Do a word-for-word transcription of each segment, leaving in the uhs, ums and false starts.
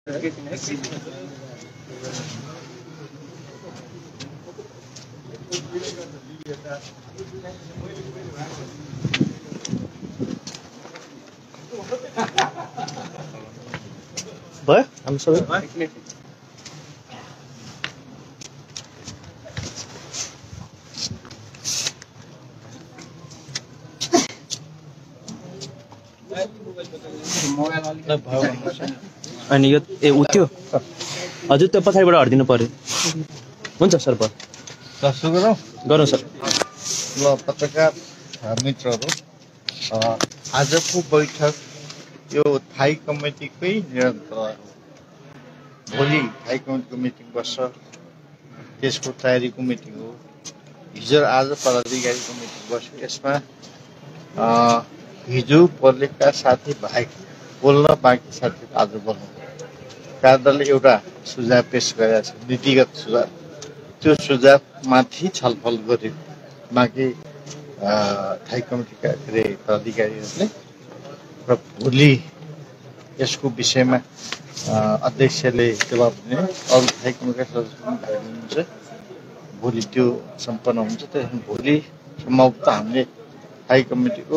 भयो हामी सबै अनि यो ए उठ्यो हजुर त्यो पछाडिबाट हट्दिनु पर्यो हुन्छ सर भयो सुरु गरौँ गरौँ सर ल पत्रकार मित्रहरू आजको बैठक यो थाई कमिटीकै निरन्तर भोलि थाई कमिटीको मिटिङ बस्छ त्यसको तयारीको मिटिङ हो हिजो आज पदाधिकारीको मिटिङ बस्यो यसमा हिजो बोलेका साथी बाहेक बोल्न बाँकी साथीहरू आज बोल्नु कार्यालयले एउटा सुझाव पेश गरेका छ नीतिगत सुझाव त्यो सुझावमाथि छलफल गर्यो बाँकी थाई कमिटीका के अरे पदाधिकारीहरूले र भोलि यसको विषयमा अध्यक्षले जवाब दिने अरू थाई कमिटीका सदस्य पनि भाग लिनुहुन्छ भोलि त्यो सम्पन्न हुन्छ त्यसमा भोलि सम्भवतः हामीले थाई कमिटीको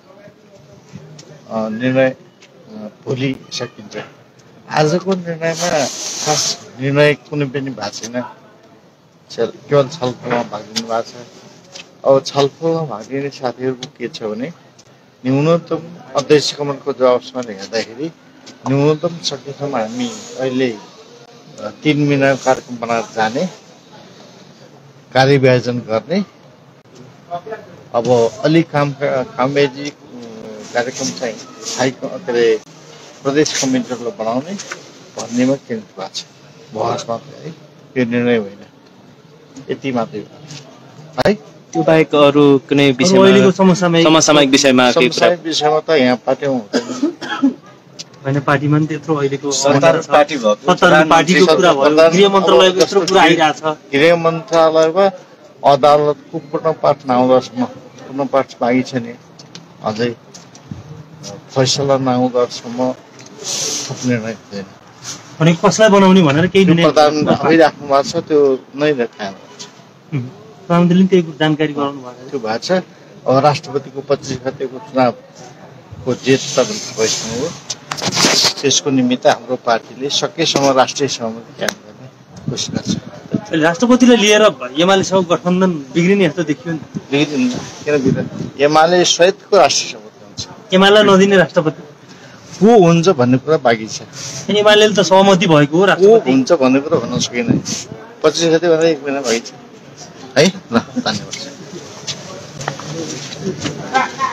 निर्णय भोलि सकिन्छ आजको निर्णयमा खास निर्णय कुनै पनि भएको छैन केवल छलफलमा भाग लिनु भएको छ अब छलफलमा भाग लिने साथीहरूको के छ भने न्यूनतम अध्यक्ष कमलको जवाबसँग हेर्दाखेरि न्यूनतम सकेसम्म हामी अहिले तीन महिनाको कार्यक्रम बनाएर जाने कार्यविभाजन गर्ने अब अलिक काम कामयाजी कार्यक्रम चाहिँ थाई के अरे प्रदेश कमिटीहरूले बनाउने भन्नेमा केन्द्रित भएको छ बहस मात्रै है यो निर्णय होइन यति मात्रै हो है त्यो बाहेक अरू कुनै विषयमा अहिलेको समसामयिक समसामयिक विषयमा के कुरा समसामयिक विषयमा त यहाँ पार्टीमा हुँदैन हैन पार्टीमा नि त्यत्रो अहिलेको सरकार पार्टी भयो सत्तर पार्टीको कुरा भयो गृह मन्त्रालयको यत्रो कुरा आइरहेछ गृह मन्त्रालयमा अदालतको पूर्णपाठ नआउँदासम्म पूर्णपाठ बाँकी छ नि अझै फैसला नआउँदासम्म थप निर्णय हुँदैन अनि कसलाई बनाउने भनेर केही निर्णय प्रधान भइराख्नु भएको छ त्यो नै थाहा प्रधानमन्त्रीले त्यही जानकारी गराउनु भएको त्यो भएको छ अब राष्ट्रपतिको पच्चिस गतेको चुनावको जेठ तपाईँको भइसक्नु हो त्यसको निमित्त हाम्रो पार्टीले सकेसम्म राष्ट्रिय सहमति कायम गर्ने कोसिस गर्छ राष्ट्रपतिलाई लिएर एमालेसँग गठबन्धन बिग्रिने जस्तो देखियो नि बिग्रिन्न किन बिग्रिन्न एमाले सहितको राष्ट्रिय सहमति हुन्छ एमालेलाई नदिने राष्ट्रपति को हुन्छ भन्ने कुरा बाँकी छ एमाले त सहमति भएको हो को राष्ट्रपति हुन्छ भन्ने कुरा भन्न सकिँदैन पच्चिस गते भन्दा एक महिना बाँकी छ है ल धन्यवाद